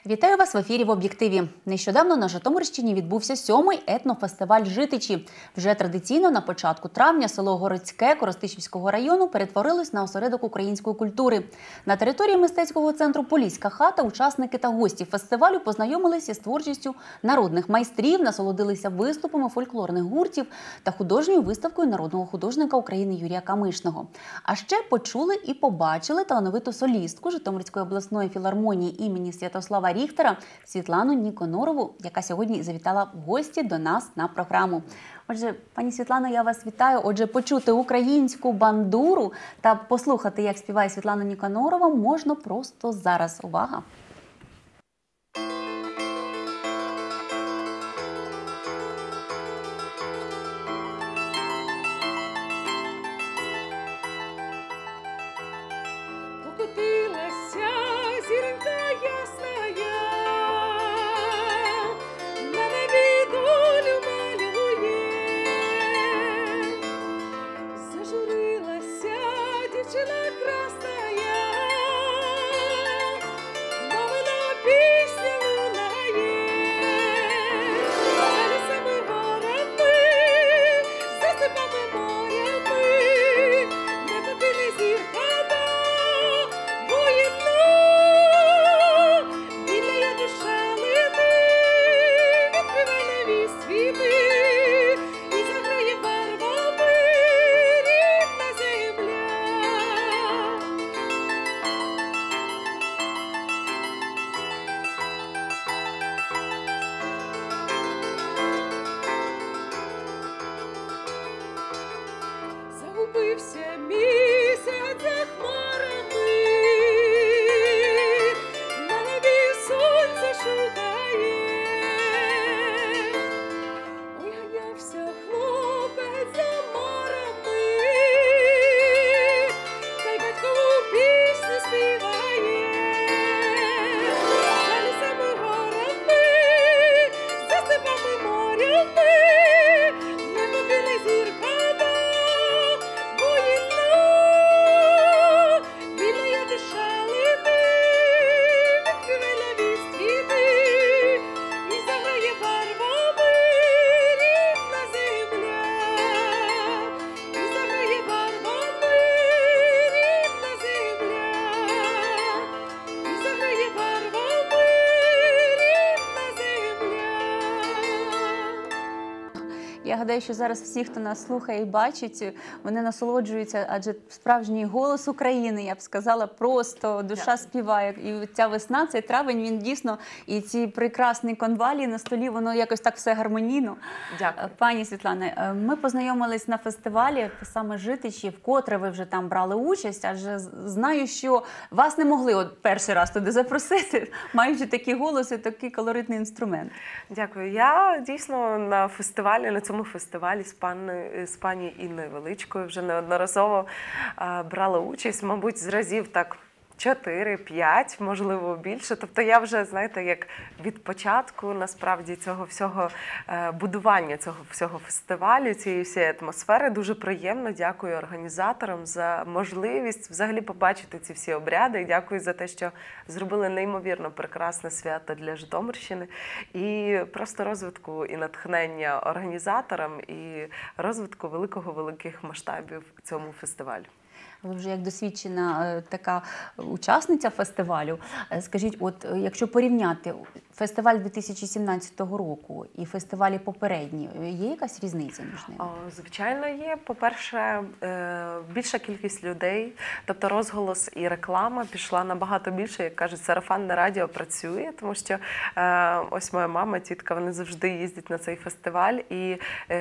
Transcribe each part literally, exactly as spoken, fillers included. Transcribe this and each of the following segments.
Вітаю вас в ефірі «В об'єктиві». Нещодавно на Житомирщині відбувся сьомий етнофестиваль «Житичі». Вже традиційно на початку травня село Городське Коростишівського району перетворилось на осередок української культури. На території мистецького центру «Поліська хата» учасники та гості фестивалю познайомилися з творчістю народних майстрів, насолодилися виступами фольклорних гуртів та художньою виставкою народного художника України Юрія Камишного. А ще почули і побачили талановиту солістку Житомирської обласної філармонії імені Святослава Ріхтера Світлану Ніконорову, яка сьогодні завітала в гості до нас на програму. Отже, пані Світлано, я вас вітаю. Отже, почути українську бандуру та послухати, як співає Світлана Ніконорова, можна просто зараз. Увага! Я гадаю, що зараз всі, хто нас слухає і бачить, вони насолоджуються, адже справжній голос України, я б сказала, просто душа співає. І ця весна, цей травень, він дійсно, і ці прекрасні конвалії на столі, воно якось так все гармонійно. Дякую. Пані Світлане, ми познайомились на фестивалі, саме «Житичі», вкотре ви вже там брали участь, адже знаю, що вас не могли от перший раз туди запросити, маючи такий голос і такий колоритний інструмент. Дякую. Я дійсно на фестивалі, на цьому фестивалі з, пани, з пані Інною Величкою вже неодноразово а, брала участь, мабуть, з разів так чотири-п'ять, можливо, більше. Тобто я вже, знаєте, як від початку, насправді, цього всього е, будування цього всього фестивалю, цієї всієї атмосфери, дуже приємно. Дякую організаторам за можливість взагалі побачити ці всі обряди. І дякую за те, що зробили неймовірно прекрасне свято для Житомирщини. І просто розвитку і натхнення організаторам, і розвитку великого-великих масштабів цьому фестивалю. Ви вже як досвідчена така учасниця фестивалю. Скажіть, от якщо порівняти фестиваль дві тисячі сімнадцятого року і фестивалі попередні, є якась різниця між ними? Звичайно, є. По-перше, більша кількість людей, тобто розголос і реклама пішла набагато більше, як кажуть, сарафанне радіо працює, тому що ось моя мама, тітка, вони завжди їздять на цей фестиваль і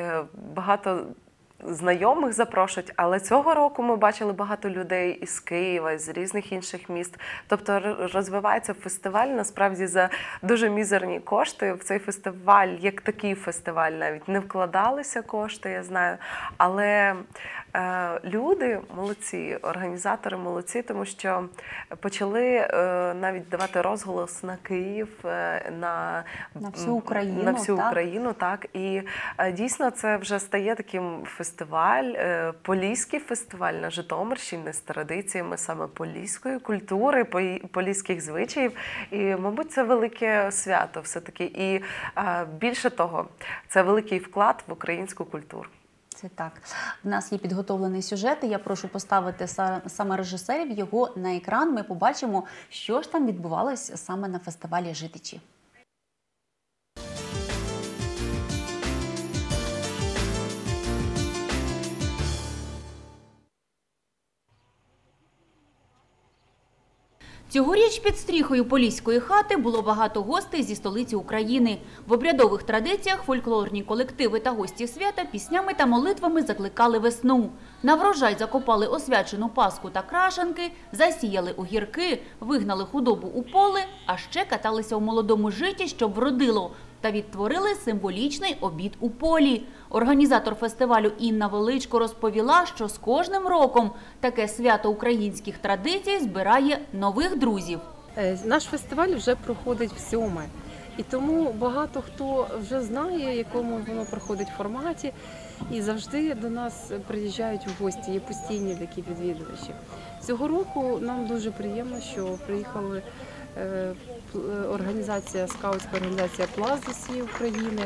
багато знайомих запрошують, але цього року ми бачили багато людей із Києва, з різних інших міст. Тобто розвивається фестиваль, насправді, за дуже мізерні кошти. В цей фестиваль, як такий фестиваль, навіть не вкладалися кошти, я знаю. Але е, люди молодці, організатори молодці, тому що почали е, навіть давати розголос на Київ, е, на, На всю Україну, на всю так? Україну, так. І е, дійсно це вже стає таким фестиваль, е, поліський фестиваль на Житомирщині з традиціями саме поліської культури, пої- поліських звичаїв. І, мабуть, це велике свято все-таки. І е, більше того, це великий вклад в українську культуру. Це так. В нас є підготовлений сюжет, і я прошу поставити са- саме режисерів його на екран. Ми побачимо, що ж там відбувалось саме на фестивалі «Житичі». Цьогоріч під стріхою Поліської хати було багато гостей зі столиці України. В обрядових традиціях фольклорні колективи та гості свята піснями та молитвами закликали весну. На врожай закопали освячену паску та крашанки, засіяли огірки, вигнали худобу у поле, а ще каталися у молодому житі, щоб вродило, та відтворили символічний обід у полі. Організатор фестивалю Інна Величко розповіла, що з кожним роком таке свято українських традицій збирає нових друзів. Е, Наш фестиваль вже проходить в сьоме. І тому багато хто вже знає, в якому воно проходить форматі. І завжди до нас приїжджають в гості, є постійні такі відвідувачі. Цього року нам дуже приємно, що приїхали е, пл- організація, скаутська організація «Пласт» з усієї України.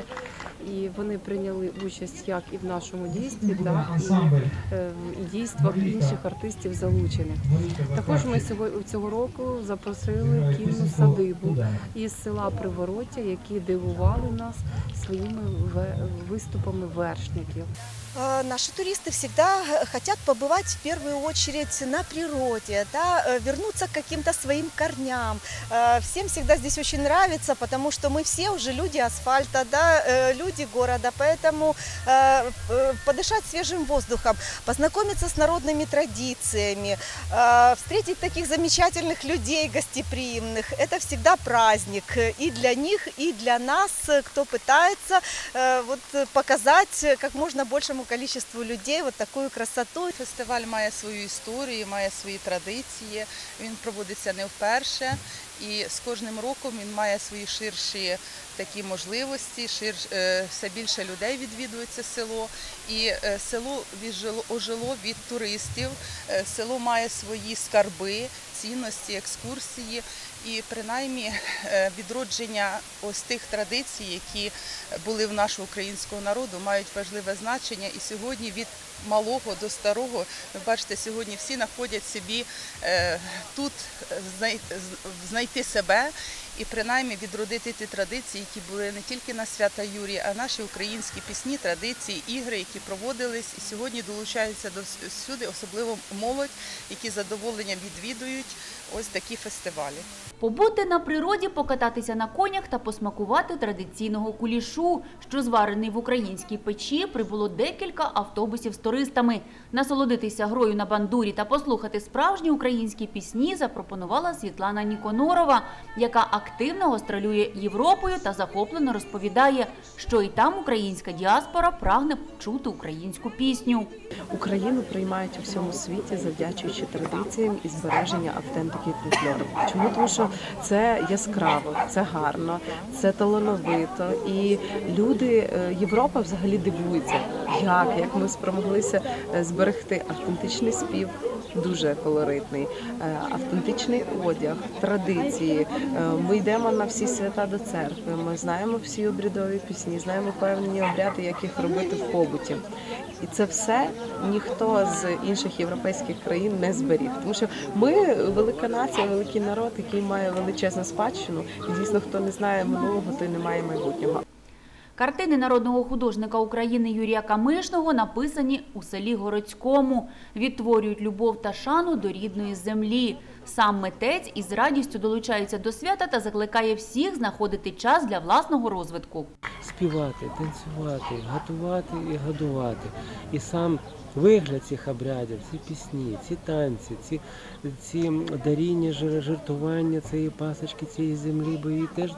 І вони прийняли участь як і в нашому дійстві, так і е, в дійствах інших артистів залучених. Також ми сього- цього року запросили кінну садибу із села Привороття, які дивували нас своїми ве- виступами вершників. Э, Наши туристы всегда э, хотят побывать в первую очередь на природе, да, э, вернуться к каким-то своим корням. Э, Всем всегда здесь очень нравится, потому что мы все уже люди асфальта, да, э, люди города, поэтому э, э, подышать свежим воздухом, познакомиться с народными традициями, э, встретить таких замечательных людей гостеприимных, это всегда праздник и для них, и для нас, э, кто пытается э, вот, э, показать э, как можно большему количеству людей вот такую красоту. Фестиваль має свою історію, має свої традиції, він проводиться не вперше і з кожним роком він має свої ширші такі можливості, шир, е, все більше людей відвідує це село і е, село віджило, ожило від туристів, е, село має свої скарби, цінності, екскурсії і принаймні е, відродження ось тих традицій, які були в нашого українського народу, мають важливе значення і сьогодні від малого до старого, ви бачите, сьогодні всі знаходять собі е, тут знай, знайти себе і принаймні відродити ті традиції, які були не тільки на свята Юрія, а наші українські пісні, традиції, ігри, які проводились і сьогодні долучаються до всюди, особливо молодь, які з задоволенням відвідують ось такі фестивалі. Побути на природі, покататися на конях та посмакувати традиційного кулішу, що зварений в українській печі, прибуло декілька автобусів з туристами. Насолодитися грою на бандурі та послухати справжні українські пісні запропонувала Світлана Ніконорова, яка активно гастролює Європою та захоплено розповідає, що і там українська діаспора прагне чути українську пісню. Україну приймають у всьому світі, завдячуючи традиціям і збереження автентики фольклору. Чому? Тому що це яскраво, це гарно, це талановито. І люди, Європа взагалі дивується, як, як ми спромоглися зберегти автентичний спів, дуже колоритний, автентичний одяг, традиції. Ми йдемо на всі свята до церкви, ми знаємо всі обрядові пісні, знаємо певні обряди, як їх робити в побуті. І це все ніхто з інших європейських країн не зберіг. Тому що ми велика нація, великий народ, який має величезну спадщину. І дійсно, хто не знає минулого, той не має майбутнього. Картини народного художника України Юрія Камишного написані у селі Городському. Відтворюють любов та шану до рідної землі. Сам митець із радістю долучається до свята та закликає всіх знаходити час для власного розвитку. Співати, танцювати, готувати і годувати. І сам вигляд цих обрядів, ці пісні, ці танці, ці, ці даріння, жертвування цієї пасочки, цієї землі, бо її теж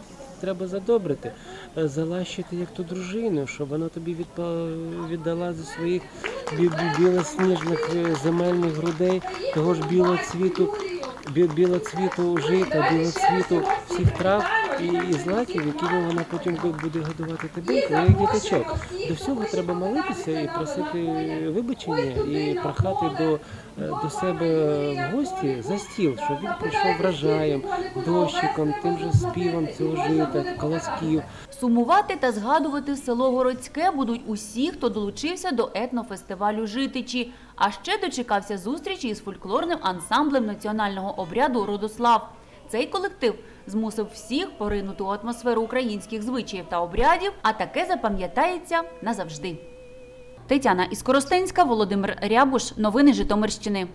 треба задобрити, е, залащити як ту дружину, щоб вона тобі відпа- віддала зі своїх бі- бі- білосніжних е, земельних грудей, того ж білого цвіту, бі- білого цвіту жита, білого цвіту всіх трав і, і злаків, якими вона потім буде годувати тебе, як діточок. До всього треба молитися і просити вибачення, і прохати до, до себе в гості за стіл, щоб він прийшов врожаєм, дощиком, тим же співом цього жита, колосків. Сумувати та згадувати село Городське будуть усі, хто долучився до етнофестивалю «Житичі». А ще дочекався зустрічі із фольклорним ансамблем національного обряду «Родослав». Цей колектив змусив всіх поринути у атмосферу українських звичаїв та обрядів, а таке запам'ятається назавжди. Тетяна Іскоростенська, Володимир Рябуш. Новини Житомирщини.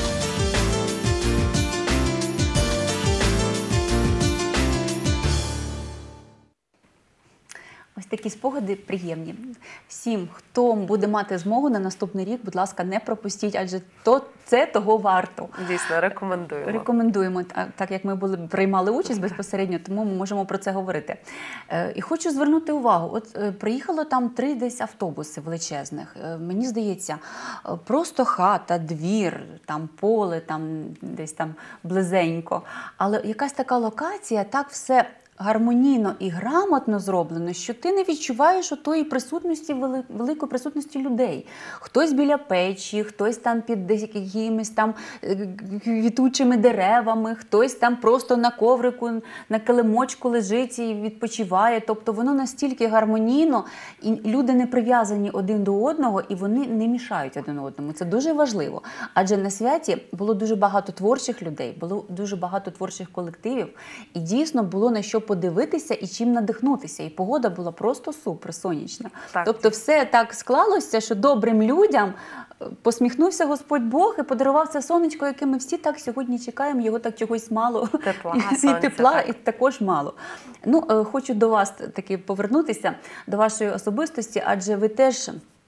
Ось такі спогади приємні. Всім, хто буде мати змогу на наступний рік, будь ласка, не пропустіть, адже то, це того варто. Дійсно, рекомендуємо. Рекомендуємо, так як ми були, приймали участь безпосередньо, тому ми можемо про це говорити. Е, і хочу звернути увагу, от е, приїхало там три десь автобуси величезних. Е, мені здається, е, просто хата, двір, там поле, там десь там близенько. Але якась така локація, так все гармонійно і грамотно зроблено, що ти не відчуваєш отої присутності, вели- великої присутності людей. Хтось біля печі, хтось там під десь якимись там е, квітучими деревами, хтось там просто на коврику, на килимочку лежить і відпочиває. Тобто воно настільки гармонійно, і люди не прив'язані один до одного, і вони не мішають один одному. Це дуже важливо. Адже на святі було дуже багато творчих людей, було дуже багато творчих колективів, і дійсно було на що подивитися і чим надихнутися. І погода була просто супер, сонячна. Так. Тобто все так склалося, що добрим людям е, посміхнувся Господь Бог і подарував це сонечко, яке ми всі так сьогодні чекаємо, його так чогось мало. Тепла, і сонця, тепла, так. і також мало. Ну, е, хочу до вас таки повернутися, до вашої особистості, адже ви теж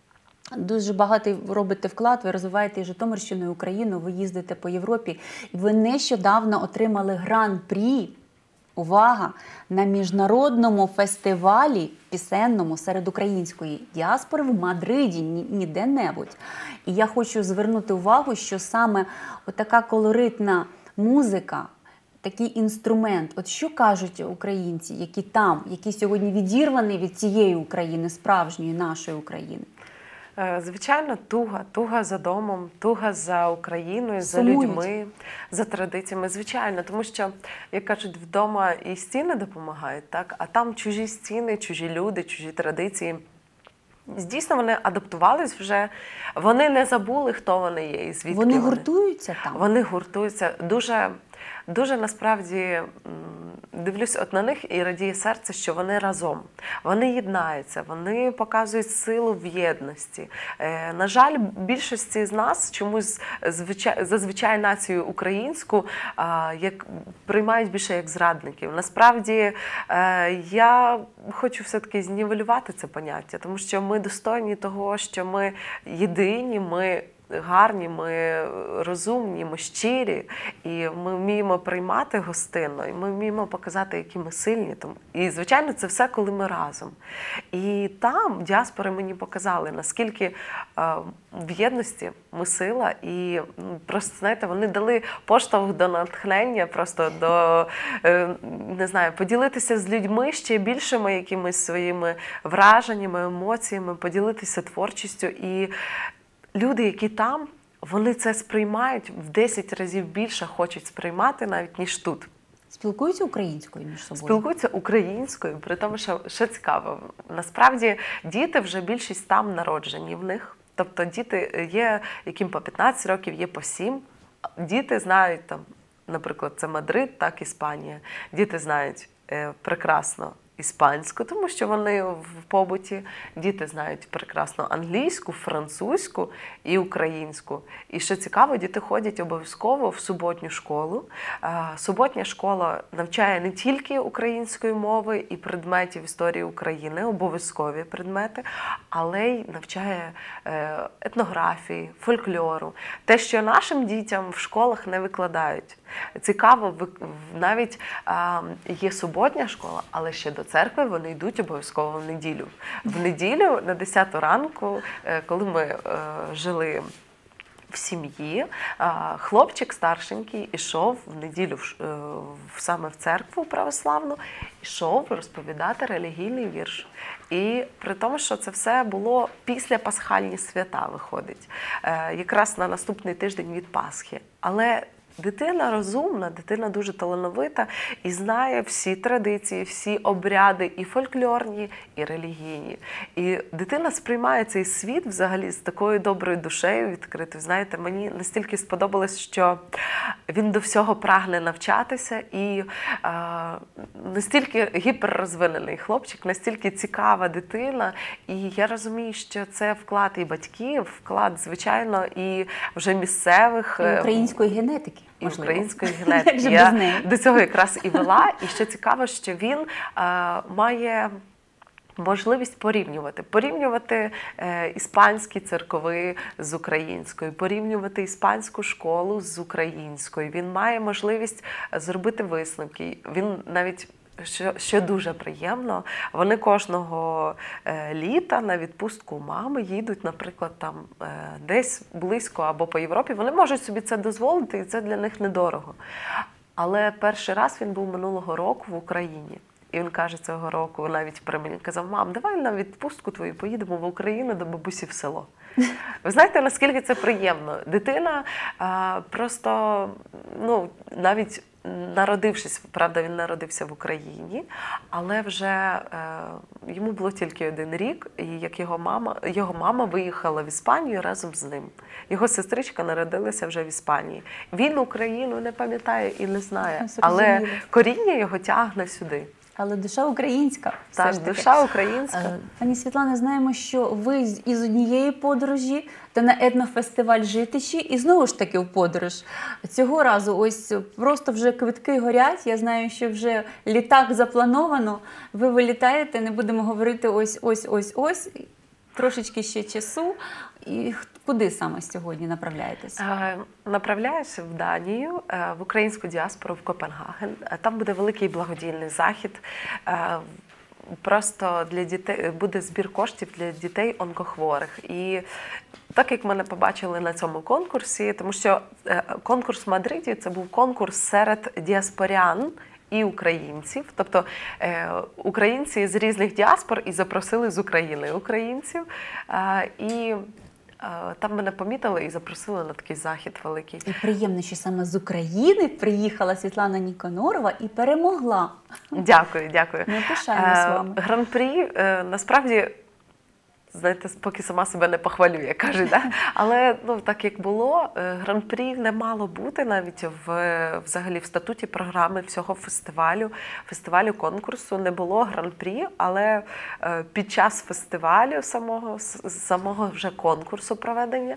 дуже багатий робите вклад, ви розвиваєте і Житомирщину, і Україну, ви їздите по Європі. І ви нещодавно отримали гран-прі, увага, на міжнародному фестивалі пісенному серед української діаспори в Мадриді, ні- ніде-небудь. І я хочу звернути увагу, що саме отака колоритна музика, такий інструмент, от що кажуть українці, які там, які сьогодні відірвані від цієї України, справжньої нашої України? Е, Звичайно, туга, туга за домом, туга за Україною, за Сумують. людьми, за традиціями. Звичайно, тому що, як кажуть, вдома і стіни допомагають, так? А там чужі стіни, чужі люди, чужі традиції. Дійсно, вони адаптувались вже, вони не забули, хто вони є і звідки Вони гуртуються там? Вони гуртуються. Дуже, дуже насправді м, дивлюсь от на них і радіє серце, що вони разом. Вони єднаються, вони показують силу в єдності. Е, на жаль, більшості з нас чомусь звичай, зазвичай націю українську а, як, приймають більше як зрадників. Насправді, е, я хочу все-таки знівелювати це поняття, тому що ми достойні того, що ми єдині, ми гарні, ми розумні, ми щирі, і ми вміємо приймати гостинно, і ми вміємо показати, які ми сильні. Тому- І, звичайно, це все, коли ми разом. І там діаспори мені показали, наскільки е, в єдності ми сила, і м, просто, знаєте, вони дали поштовх до натхнення, просто до, е, не знаю, поділитися з людьми ще більшими якимись своїми враженнями, емоціями, поділитися творчістю. І люди, які там, вони це сприймають в десять разів більше, хочуть сприймати навіть, ніж тут. Спілкуються українською між собою? Спілкуються українською, при тому, що, що цікаво, насправді діти вже більшість там народжені в них. Тобто діти є, яким по п'ятнадцять років, є по сім. Діти знають, там, наприклад, це Мадрид, так, Іспанія. Діти знають е, прекрасно іспанську, тому що вони в побуті. Діти знають прекрасно англійську, французьку і українську. І що цікаво, діти ходять обов'язково в суботню школу. Суботня школа навчає не тільки української мови і предметів історії України, обов'язкові предмети, але й навчає етнографії, фольклору. Те, що нашим дітям в школах не викладають. Цікаво, навіть а, є суботня школа, але ще до церкви вони йдуть обов'язково в неділю. В неділю на десяту ранку, коли ми е, жили в сім'ї, хлопчик старшенький ішов в неділю в, в, саме в церкву православну, ішов розповідати релігійний вірш. І при тому, що це все було після пасхальні свята, виходить, е, якраз на наступний тиждень від Пасхи. Але дитина розумна, дитина дуже талановита і знає всі традиції, всі обряди, і фольклорні, і релігійні. І дитина сприймає цей світ взагалі з такою доброю душею відкритою. Знаєте, мені настільки сподобалось, що він до всього прагне навчатися, і а, настільки гіперрозвинений хлопчик, настільки цікава дитина. І я розумію, що це вклад і батьків, вклад, звичайно, і вже місцевих. І української генетики. І можливо. української генетики. Я до цього якраз і вела. І ще цікаво, що він а, має можливість порівнювати. Порівнювати е, іспанські церкви з українською, порівнювати іспанську школу з українською. Він має можливість зробити висновки. Він навіть Що, що дуже приємно, вони кожного е, літа на відпустку мами їдуть, наприклад, там е, десь близько або по Європі. Вони можуть собі це дозволити, і це для них недорого. Але перший раз він був минулого року в Україні. І він каже цього року, навіть при мені казав: мам, давай на відпустку твою поїдемо в Україну до бабусі в село. Ви знаєте, наскільки це приємно? Дитина а, просто, ну, навіть народившись, правда, він народився в Україні, але вже е, йому було тільки один рік, і як його мама, його мама виїхала в Іспанію разом з ним. Його сестричка народилася вже в Іспанії. Він Україну не пам'ятає і не знає, але коріння його тягне сюди. Але душа українська. Так, душа українська. Пані Світлана, знаємо, що ви із однієї подорожі та на етнофестиваль Житичі, і знову ж таки в подорож. Цього разу ось просто вже квитки горять, я знаю, що вже літак заплановано, ви вилітаєте, не будемо говорити ось-ось-ось-ось, трошечки ще часу. І куди саме сьогодні направляєтесь? Направляюся в Данію, в українську діаспору, в Копенгаген. Там буде великий благодійний захід. Просто для дітей буде збір коштів для дітей онкохворих. І так як мене побачили на цьому конкурсі, тому що конкурс в Мадриді – це був конкурс серед діаспорян і українців, тобто е, українці з різних діаспор і запросили з України українців. Е, і там мене помітили і запросили на такий захід великий. І приємно, що саме з України приїхала Світлана Ніконорова і перемогла. Дякую, дякую. Ми пишаємось вами. Гран-прі, насправді, знаєте, поки сама себе не похвалю, як кажуть, да? Але ну, так як було, гран-прі не мало бути навіть в, взагалі в статуті програми всього фестивалю, фестивалю конкурсу не було гран-прі, але під час фестивалю самого, самого вже конкурсу проведення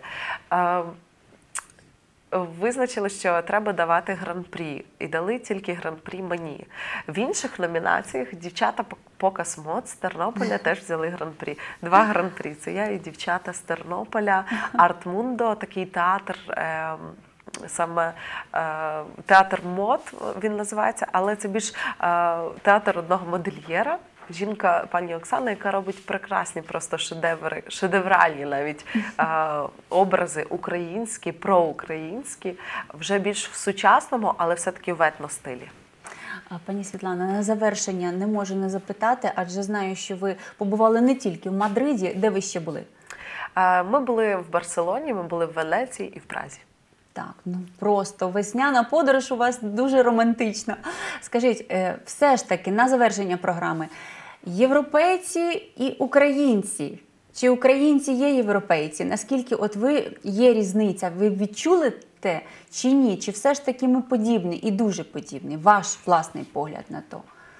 визначили, що треба давати гран-прі. І дали тільки гран-прі мені. В інших номінаціях дівчата «Показ мод» з Тернополя теж взяли гран-прі. Два гран-прі. Це я і дівчата з Тернополя. Артмундо, такий театр, е, саме е, театр мод він називається, але це більш е, театр одного модельєра. Жінка, пані Оксана, яка робить прекрасні просто шедеври, шедевральні навіть е, образи українські, проукраїнські, вже більш в сучасному, але все-таки в етностилі. Пані Світлана, на завершення не можу не запитати, адже знаю, що ви побували не тільки в Мадриді, де ви ще були? Е, ми були в Барселоні, ми були в Венеції і в Празі. Так, ну просто весняна подорож у вас дуже романтична. Скажіть, все ж таки, на завершення програми, європейці і українці, чи українці є європейці? Наскільки от ви, є різниця, ви відчули те чи ні? Чи все ж таки ми подібні і дуже подібні? Ваш власний погляд на то?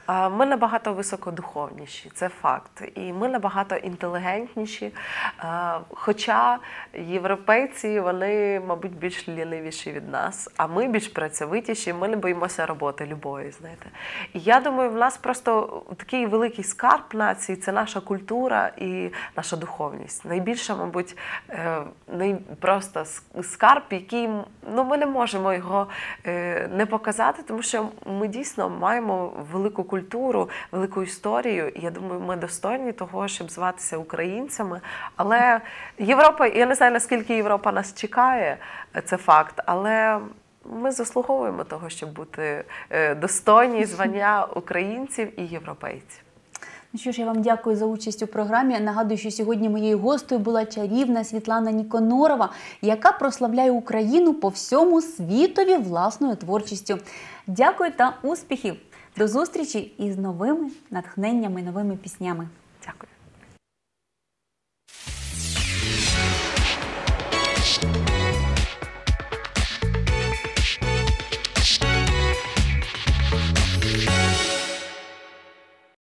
А, Ми набагато високодуховніші, це факт. І ми набагато інтелігентніші. А, Хоча європейці, вони, мабуть, більш лінивіші від нас, а ми більш працьовитіші, ми не боїмося роботи любої, знаєте. І я думаю, в нас просто такий великий скарб нації – це наша культура і наша духовність. Найбільше, мабуть, най... просто скарб, який, ну, ми не можемо його не показати, тому що ми дійсно маємо велику культуру, велику історію, і я думаю, ми достойні того, щоб зватися українцями. Але Європа, я не знаю, наскільки Європа нас чекає, це факт, але ми заслуговуємо того, щоб бути достойні звання українців і європейців. Ну що ж, я вам дякую за участь у програмі. Нагадую, що сьогодні моєю гостею була чарівна Світлана Ніконорова, яка прославляє Україну по всьому світові власною творчістю. Дякую та успіхів! До зустрічі із новими натхненнями, новими піснями. Дякую.